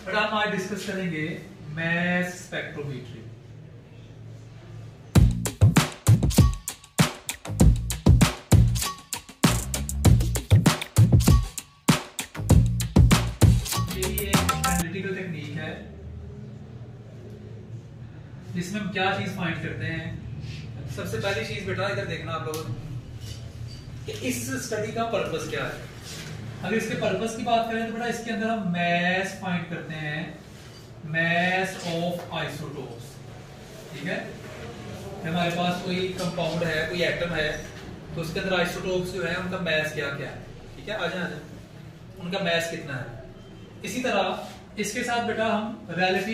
But हम आज discuss करेंगे मैस स्पेक्ट्रोमेट्री। ये एक एनालिटिकल टेक्निक है जिसमें हम क्या चीज फाइंड करते हैं। सबसे पहली चीज बेटा इधर देखना आप लोग कि इस स्टडी का पर्पस क्या है। अगर इसके पर्पस की बात करें तो बेटा इसके अंदर हम मैस फाइंड करते हैं, मैस ऑफ आइसोटोप्स। ठीक है, हमारे पास कोई कंपाउंड है, कोई एटम है, तो उसके अंदर आइसोटोप्स जो है उनका मैस क्या क्या है। ठीक है, आ जाए उनका मैस कितना है। इसी तरह इसके साथ बेटा हम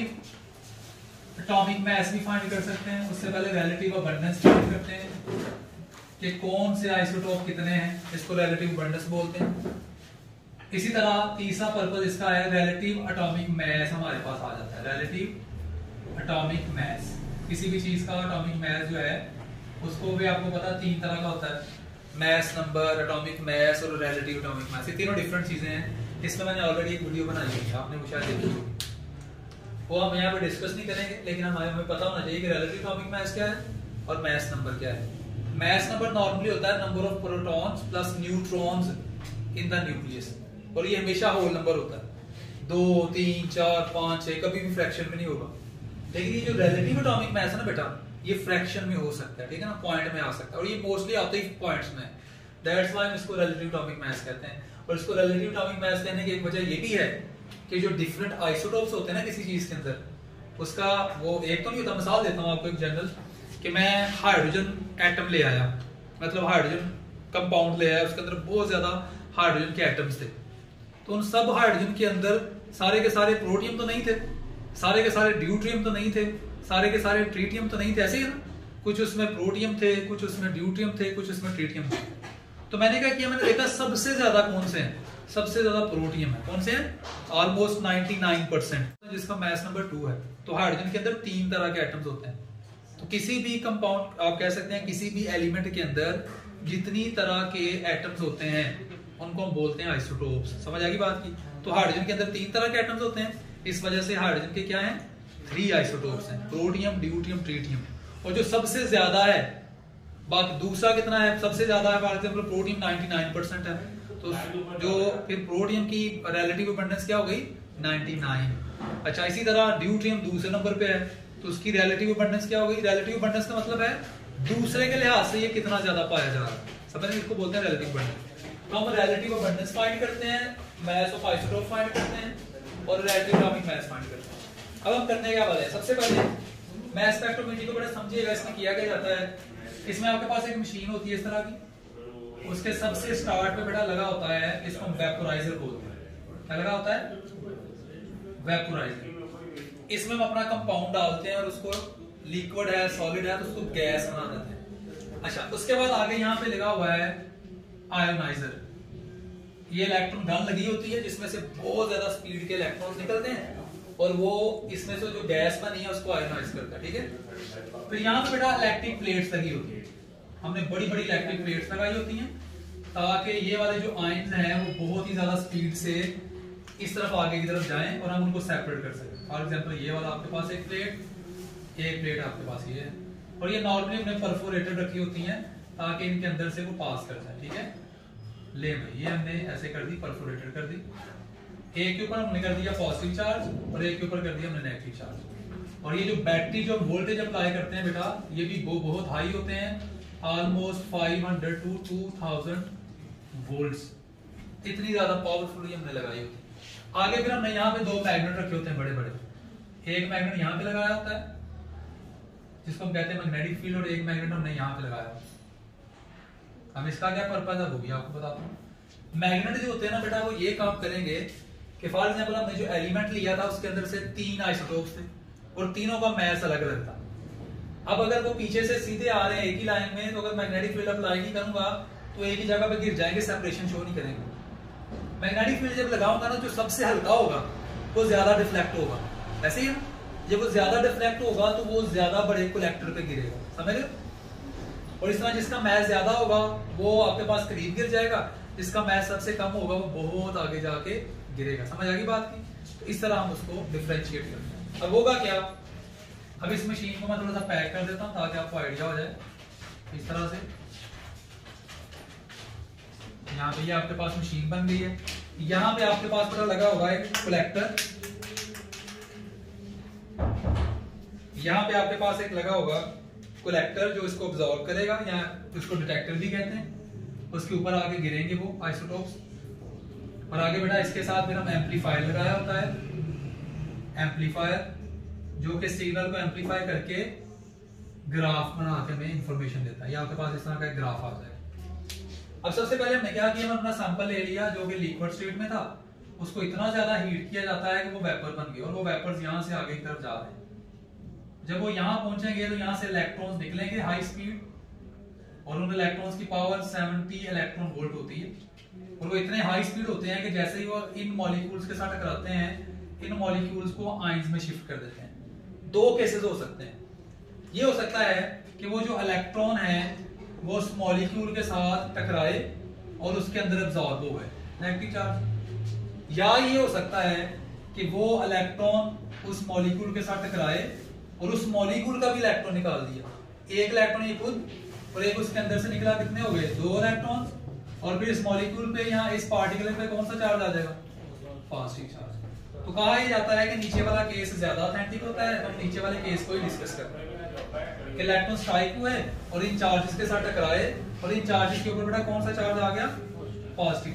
रिलेटिव एटॉमिक मैस भी फाइंड कर सकते हैं। उससे पहले रिलेटिव अबंडेंस फाइंड करते हैं कि कौन से आइसोटोप कितने हैं, इसको रिलेटिव अबंडेंस बोलते हैं। इसी तरह तीसरा पर्पस इसका है रिलेटिव एटॉमिक मैस हमारे पास आ जाता है। रिलेटिव एटॉमिक मैस, किसी भी चीज का एटॉमिक मैस जो है उसको भी आपको पता तीन तरह का होता है, मैस नंबर, एटॉमिक मैस और रिलेटिव एटॉमिक मैस। ये तीनों डिफरेंट चीजें हैं। इसमें मैंने ऑलरेडी एक वीडियो बनाई है, आपने वो शायद देखी होगी, वो हम यहाँ पे डिस्कस नहीं करेंगे, लेकिन हमें पता होना चाहिए कि रिलेटिव एटॉमिक मैस क्या है और मैस नंबर क्या है। मैस नंबर नॉर्मली होता है number of protons plus neutrons in the nucleus, और ये हमेशा होल नंबर होता है, 2 3 4 5 6, कभी भी फ्रैक्शन में नहीं होगा। लेकिन ये जो रिलेटिव एटॉमिक मैस है ना बेटा, ये फ्रैक्शन में हो सकता है, ठीक है ना, पॉइंट में आ सकता है, और ये मोस्टली आते ही पॉइंट्स में। दैट्स व्हाई हम इसको रिलेटिव एटॉमिक मैस कहते हैं। और इसको रिलेटिव एटॉमिक मैस कहने की एक वजह ये भी है कि जो डिफरेंट आइसोटोप्स होते हैं ना किसी चीज के अंदर, उसका वो एक तो नहीं होता। मिसाल देता हूँ आपको एक जनरल, कि मैं हाइड्रोजन एटम ले आया, मतलब हाइड्रोजन कंपाउंड ले आया, उसके अंदर बहुत ज्यादा हाइड्रोजन के एटम्स थे, तो उन सब हाइड्रोजन के अंदर सारे के सारे प्रोटियम तो नहीं थे, सारे के सारे ड्यूट्रियम तो नहीं थे, सारे के सारे ट्रीटियम तो नहीं थे, ऐसे ही ना, कुछ उसमें प्रोटियम थे, कुछ उसमें ड्यूट्रियम थे, कुछ उसमें ट्रीटियम थे। तो मैंने क्या किया, मैंने देखा सबसे ज्यादा कौन से हैं, सबसे ज्यादा प्रोटियम है। कौन से हैं? ऑलमोस्ट 99%, जिसका मैस नंबर 2 है। तो हाइड्रोजन के अंदर 3 तरह के एटम्स होते हैं। तो किसी भी कंपाउंड, आप कह सकते हैं किसी भी एलिमेंट के अंदर जितनी तरह के एटम्स होते हैं उनको हम बोलते हैं आइसोटोप्स। समझ आ गई बात की? तो हाइड्रोजन के अंदर 3 तरह के एटम्स होते हैं, इस वजह से हाइड्रोजन के क्या हैं, 3 आइसोटोप्स हैं, प्रोटियम, ड्यूटियम, ट्रीटियम। और जो सबसे ज्यादा है, बाकी दूसरा कितना है, सबसे ज्यादा है फॉर एग्जांपल प्रोटियम 99% है, तो जो फिर प्रोटियम की रिलेटिव अबंडेंस क्या हो गई, 99। अच्छा, इसी तरह ड्यूट्रियम दूसरे नंबर पे है, तो उसकी रिलेटिव अबंडेंस क्या हो गई। रिलेटिव अबंडेंस का मतलब है दूसरे के लिहाज से ये कितना ज्यादा पाया जा रहा है। समझ रहे, इसको बोलते हैं रिलेटिव अबंडेंस। तो हम रिलेटिव अबंडेंस फाइंड करते हैं, मैस ऑफ आइसोटोप फाइंड करते हैं, और रिलेटिव एटॉमिक मैस फाइंड करते हैं। अब हम करने क्या वाले हैं, सबसे पहले मैस स्पेक्ट्रोमेट्री को बड़ा समझिएगा। इसमें किया क्या जाता है, इसमें आपके पास एक मशीन होती है इस तरह की, उसके सबसे स्टार्ट पे बेटा लगा होता है, इसको हम वेपोराइजर बोलते हैं। क्या लगा होता है? वेपोराइजर। इसमें हम अपना कंपाउंड डालते हैं और उसको लिक्विड है, सॉलिड है, तो उसको गैस बना देते हैं। अच्छा, उसके बाद आगे यहाँ पे लगा हुआ है आयोनाइजर। ये इलेक्ट्रॉन गन लगी होती है जिसमें से बहुत ज्यादा स्पीड के इलेक्ट्रॉन्स निकलते हैं, और वो इसमें से जो गैस बनी है उसको आयोनाइज करता है। ठीक है, तो यहाँ पे बेटा इलेक्ट्रिक प्लेट्स लगी होती है, हमने बड़ी बड़ी इलेक्ट्रिक प्लेट्स लगाई होती हैं, ताकि ये वाले जो आयन्स हैं वो बहुत ही ज्यादा स्पीड से इस तरफ आगे की तरफ जाएं और हम उनको सेपरेट कर सकें। फॉर एग्जांपल ये वाला आपके पास एक प्लेट आपके पास ये है, और ये नॉर्मली हमने परफोरेटेड रखी होती हैं ताकि इनके अंदर से वो पास कर जाए। ठीक है, ले भाई ये हमने ऐसे कर दी, परफोरेटेड कर दी। एक के ऊपर हमने कर दिया पॉजिटिव चार्ज और एक के ऊपर कर दिया हमने नेगेटिव चार्ज। और ये जो बैटरी जो वोल्टेज अप्लाई करते हैं बेटा, ये भी बहुत हाई होते हैं, ऑलमोस्ट 500 to 2000 वोल्ट्स, इतनी ज्यादा पावरफुल हमने लगाई होती है। आगे फिर हमने यहाँ पे 2 मैग्नेट रखे होते हैं बड़े बड़े, एक मैग्नेट यहाँ पे लगाया होता है जिसको हम कहते हैं मैग्नेटिक फील्ड, और एक मैग्नेट हमने यहाँ पे लगाया होता है। अब इसका क्या पर्पज है वो भी आपको बताता हूँ। मैग्नेट जो होते हैं ना बेटा, वो ये काम करेंगे कि फॉर एग्जांपल हमने जो एलिमेंट लिया था उसके अंदर से 3 आइसोटोप्स थे और तीनों का मैस अलग अलग था। अब अगर वो पीछे से सीधे आ रहे हैं एक ही लाइन में, तो अगर मैग्नेटिक फील्ड अप्लाई नहीं करूंगा तो एक ही जगह पे गिर जाएंगे, सेपरेशन शो नहीं करेंगे। मैग्नेटिक फील्ड जब लगाऊंगा ना, जो सबसे हल्का होगा वो ज्यादा डिफ्लेक्ट होगा, ऐसे ही है। जब वो ज्यादा डिफ्लेक्ट होगा तो वो ज्यादा बड़े कलेक्टर पे गिरेगा, समझ रहे हो। और इस तरह जिसका मैस ज्यादा होगा वो आपके पास करीब गिर जाएगा, जिसका मैस सबसे कम होगा वो बहुत आगे जाके गिरेगा। समझ आ गई बात की? तो इस तरह हम उसको डिफरेंशिएट करते हैं। अब होगा क्या, अब इस मशीन को मैं थोड़ा सा पैक कर देता हूं ताकि आपको आइडिया हो जाए। इस तरह से यहाँ पे ये आपके पास मशीन बन गई है। यहाँ पे आपके पास पता लगा होगा एक कलेक्टर, यहाँ पे आपके पास एक लगा होगा कलेक्टर जो इसको ऑब्जॉर्व करेगा, या इसको डिटेक्टर भी कहते हैं। उसके ऊपर आगे गिरेंगे वो आइसोटोप्स, और आगे बेटा इसके साथ फिर हम एम्पलीफायर लगाया होता है। एम्पलीफायर जो कि सिग्नल को एम्पलीफाई करके ग्राफ बना के हमें इंफॉर्मेशन देता है। ये आपके पास इस तरह का एक ग्राफ आ जाएगा। अब सबसे पहले हमने क्या किया, हम अपना सैंपल ले लिया जो कि लिक्विड स्टेट में था, उसको इतना ज्यादा हीट किया जाता है कि वो वेपर बन गए, और वो वेपर्स यहाँ से आगे की तरफ जा रहे हैं। जब वो यहाँ पहुंचेंगे तो यहाँ से इलेक्ट्रॉन्स निकलेंगे हाई स्पीड, और उन इलेक्ट्रॉन्स की पावर 70 इलेक्ट्रॉन वोल्ट होती है, और वो इतने हाई स्पीड होते हैं कि जैसे ही वो इन मॉलिक्यूल्स के साथ टकराते हैं, इन मॉलिक्यूल्स को आयंस में शिफ्ट कर देते हैं। दो केसेस हो सकते हैं। ये हो सकता है कि वो जो इलेक्ट्रॉन है वो उस मॉलिक्यूल के साथ टकराए और उसके अंदर एब्जॉर्ब हो गए नेगेटिव चार्ज, या ये हो सकता है कि वो इलेक्ट्रॉन उस मॉलिक्यूल के साथ टकराए और उस मॉलिक्यूल का भी इलेक्ट्रॉन निकाल दिया। एक इलेक्ट्रॉन ये खुद और एक उसके अंदर से निकला, कितने हो गए, 2 इलेक्ट्रॉन। और फिर इस मॉलिक्यूल पे यहाँ इस पार्टिकल पे कौन सा चार्ज आ जाएगा, पॉजिटिव चार्ज। तो कहा जाता है कि नीचे वाला केस ज्यादा ऑथेंटिक होता है, हम नीचे वाले केस को ही डिस्कस करते हैं। इलेक्ट्रॉन स्ट्राइक हुए और इन चार्जेस के साथ टकराए, और इन चार्जेस के ऊपर बेटा कौन सा चार्ज आ गया, पॉजिटिव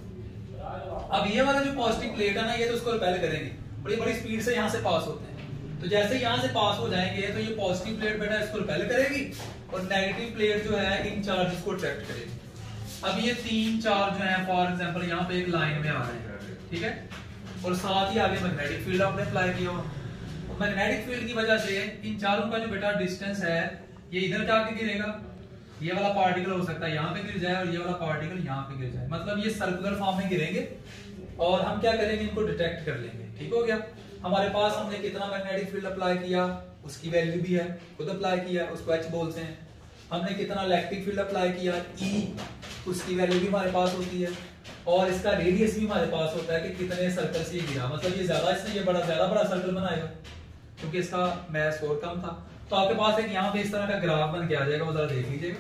चार्ज। अब ये वाला जो पॉजिटिव प्लेट है ना, ये तो उसको रिपेल करेंगे, बड़ी बड़ी स्पीड से यहाँ से पास होते हैं। तो जैसे यहाँ से पास हो जाएंगे तो ये पॉजिटिव प्लेट बेटा इसको रिपेल करेगी, और नेगेटिव प्लेट जो है इन चार्जेस को अट्रैक्ट करेगी। अब ये 3 चार्ज जो है फॉर एग्जांपल यहाँ पे एक लाइन में आ रहे हैं, ठीक है, और साथ ही आगे मैग्नेटिक फील्ड आपने अप्लाई किया हो। मैग्नेटिक फील्ड की वजह से इन चारों का जो बेटा डिस्टेंस है ये इधर जाके गिरेगा। ये वाला पार्टिकल हो सकता है यहाँ पे गिर जाए, और ये वाला पार्टिकल यहाँ पे गिर जाए, मतलब ये सर्कुलर फॉर्म में गिरेंगे, और हम क्या करेंगे, इनको डिटेक्ट कर लेंगे। ठीक हो गया, हमारे पास हमने कितना मैग्नेटिक फील्ड अप्लाई किया उसकी वैल्यू भी है, खुद अप्लाई किया, उसको H बोलते हैं। हमने कितना इलेक्ट्रिक फील्ड अप्लाई किया E, उसकी वैल्यू भी हमारे पास होती है, और इसका रेडियस भी हमारे पास होता है कि कितने सर्कल से गिरा, मतलब ये ज्यादा, इसने ये ज्यादा बड़ा सर्कल बनाएगा क्योंकि इसका मास और कम था। तो आपके पास एक यहाँ पे इस तरह का ग्राफ बन के आ जाएगा, वो जरा देख लीजिएगा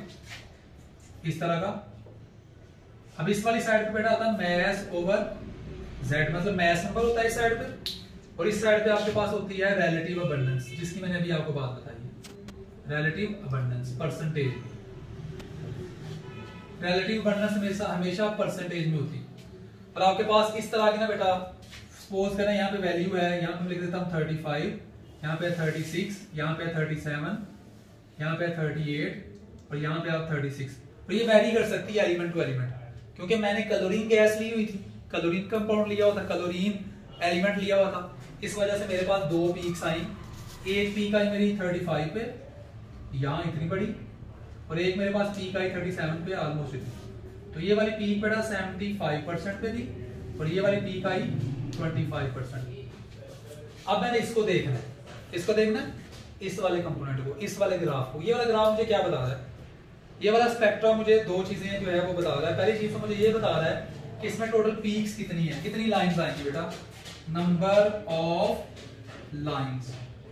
इस तरह का। अब इस वाली साइड पे बेटा आता है मास ओवर Z, मतलब मास नंबर होता है इस साइड पे, और इस साइड पे आपके पास होती है रिलेटिव अबंडेंस, जिसकी मैंने अभी आपको बात बताई है, relative abundance percentage. Relative abundance हमेशा परसेंटेज में होती है। और आपके पास इस तरह की ना बेटा, सपोज करें यहाँ पे वैल्यू है, यहाँ पे लिख देता हूँ 35, यहाँ पे 36, यहाँ पे 37, यहाँ पे 38, और यहाँ पे आप 36। और ये वेरी कर सकती है एलिमेंट टू एलिमेंट, क्योंकि मैंने क्लोरीन गैस ली हुई थी, क्लोरीन कंपाउंड लिया हुआ था, क्लोरीन एलिमेंट लिया हुआ था, इस वजह से मेरे पास 2 पीक्स आई। एक पीक आई मेरी 35 पे, यहाँ इतनी बड़ी, और एक मेरे पास पीक आई 37 पे, ऑलमोस्ट इतनी। तो ये वाली पीक बेटा 75% पे थी, और ये वाली पीक आई 25%। अब मैंने इसको देखना है, इसको देखना है, इस वाले कंपोनेंट को, इस वाले ग्राफ को। ये वाला ग्राफ मुझे क्या बता रहा है, ये वाला स्पेक्ट्रा मुझे 2 चीजें जो है वो बता रहा है। पहली चीज तो मुझे ये बता रहा है कि इसमें टोटल पीक्स कितनी है, कितनी लाइंस आएंगी बेटा, नंबर ऑफ लाइंस,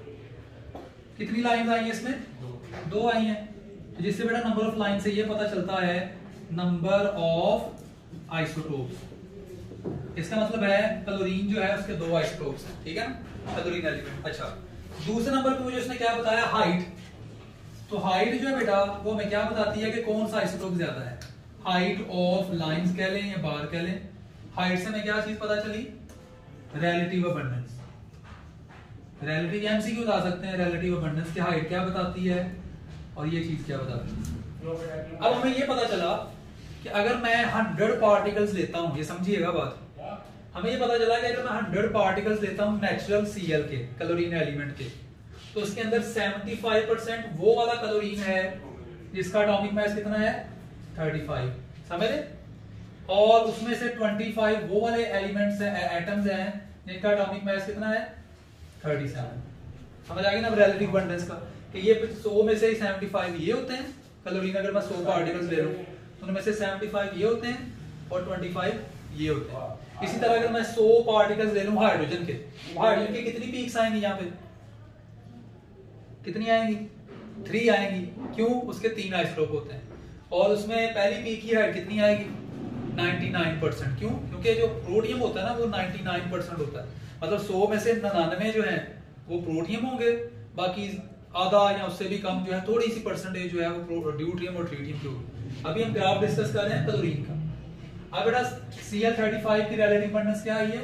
कितनी लाइंस आई है इसमें, 2 आई हैं। तो जिससे बेटा नंबर ऑफ लाइन से ये पता चलता है नंबर ऑफ आइसोटोप्स। इसका मतलब है क्लोरीन जो है उसके 2 आइसोटोप्स हैं, ठीक है ना, क्लोरीन एलिमेंट। अच्छा, दूसरे नंबर पे मुझे उसने क्या बताया, हाइट। तो हाइट जो है बेटा वो हमें क्या बताती है कि कौन सा आइसोटोप ज्यादा है, हाइट ऑफ लाइंस कह लें या बार कह लें। हाइट से हमें क्या चीज पता चली, रिलेटिव अबंडेंस। रिलेटिव एमसीक्यू आ सकते हैं, रिलेटिव अबंडेंस की हाइट क्या बताती है और ये चीज क्या बताती है। अब हमें ये पता चला कि अगर मैं 100 पार्टिकल्स लेता हूं, ये समझिएगा बात, हमें ये पता चला कि अगर मैं 100 पार्टिकल्स लेता हूं नेचुरल Cl के, क्लोरीन एलिमेंट के, तो उसके अंदर 75% वो वाला क्लोरीन है जिसका एटॉमिक मास कितना है, 35, समझ रहे, और उसमें से 25 वो वाले एलिमेंट्स हैं, एटम्स हैं जिनका एटॉमिक मास कितना है, 37। समझ आ गई ना रिलेटिव अबंडेंस का, कि ये 100 में से 75 ये होते हैं क्लोरीन, अगर मैं 100 पार्टिकल्स ले रहा हूं तो उनमें से 75 ये होते हैं और 25 ये होते हैं। इसी तरह अगर मैं 100 पार्टिकल्स ले लूं हाइड्रोजन के, हाइड्रोजन के कितनी पीक्स आएंगी यहाँ पे, कितनी आएंगी, 3 आएंगी। क्यों, उसके 3 आइसोटोप होते हैं और उसमें पहली पीक की हाइट कितनी आएगी, 99%। क्यों, क्योंकि जो प्रोटियम होता है ना वो 99% होता है, मतलब 100 में से 99 जो है वो प्रोटियम होंगे, बाकी आधा या उससे भी कम जो है थोड़ी सी परसेंटेज जो है वो ड्यूट्रियम और ट्रीटियम की होगी। अभी हम ग्राफ डिस्कस कर रहे हैं क्लोरीन का। अब बेटा Cl35 की रिलेटिव अबंडेंस क्या आई है,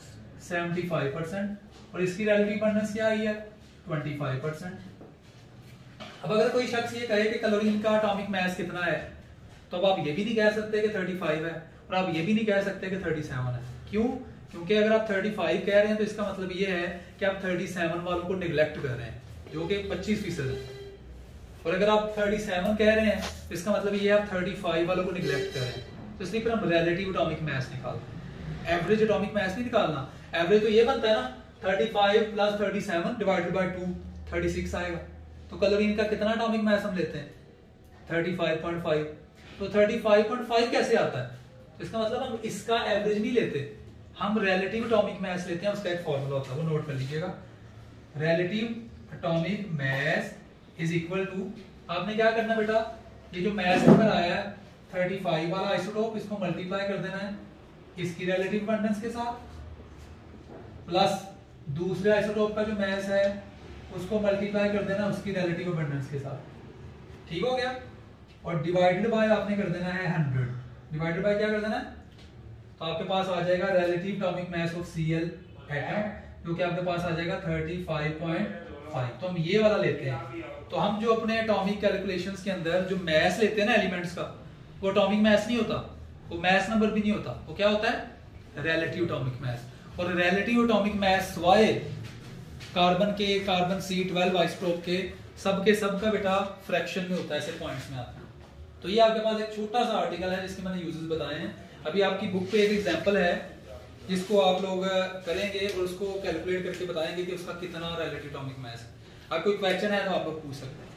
75%, और इसकी रिलेटिव अबंडेंस क्या आई है, 25%। अब अगर कोई शख्स ये कहे कि क्लोरीन का एटॉमिक मास कितना है, तो अब आप ये भी नहीं कह सकते कि 35 है और आप ये भी नहीं कह सकते कि 37 है। क्यों, क्योंकि अगर आप 35 कह रहे हैं तो इसका मतलब ये है कि आप 37 वालों को निगलेक्ट कर रहे हैं, जो कि 25% है, और अगर आप 37 कह रहे हैं तो इसका मतलब ये है आप 35 वालों को निगलेक्ट कर रहे हैं। तो इसलिए फिर हम रिलेटिव एटॉमिक मास निकालते हैं, एवरेज एटॉमिक मास नहीं निकालना। एवरेज तो ये बनता है ना 35 प्लस 37 डिवाइडेड बाय 2, 36 आएगा। तो क्लोरीन का कितना एटॉमिक मास हम लेते हैं, 35.5। तो 35.5 कैसे आता है, तो इसका मतलब हम इसका एवरेज नहीं लेते, हम रिलेटिव एटॉमिक मास लेते हैं। उसका एक फॉर्मूला होता है, वो नोट कर लीजिएगा। Relative atomic mass is equal to, आपने क्या करना बेटा, ये जो मास नंबर आया है 35 वाला आइसोटोप, इसको मल्टीप्लाई कर देना है इसकी रिलेटिव अबंडेंस के साथ, प्लस दूसरे आइसोटोप का जो मास है उसको मल्टीप्लाई कर देना उसकी रिलेटिव अबंडेंस के साथ। ठीक हो गया, और डिवाइडेड बाय आपने कर देना है 100। डिवाइडेड बाय क्या कर देना है, तो आपके पास आ जाएगा relative atomic mass of Cl atom, जो कि आपके पास आ जाएगा 35.5। तो हम ये वाला लेते हैं। तो हम जो अपने एटॉमिक कैलकुलेशंस के अंदर जो मास लेते हैं ना एलिमेंट्स का, वो एटॉमिक मास नहीं होता, वो मास नंबर भी नहीं होता, वो क्या होता है, रिलेटिव एटॉमिक मास। और रिलेटिव एटॉमिक मास सिवाय कार्बन के, कार्बन C12 आइसोटोप के, सब का बेटा फ्रैक्शन में होता है, ऐसे पॉइंट्स में आता है। तो ये आपके पास एक छोटा सा आर्टिकल है जिसके मैंने यूजेस बताए हैं। अभी आपकी बुक पे एक एग्जांपल है जिसको आप लोग करेंगे और उसको कैलकुलेट करके बताएंगे कि उसका कितना रिलेटिव एटॉमिक मास है। अगर कोई क्वेश्चन है तो आप लोग पूछ सकते हैं।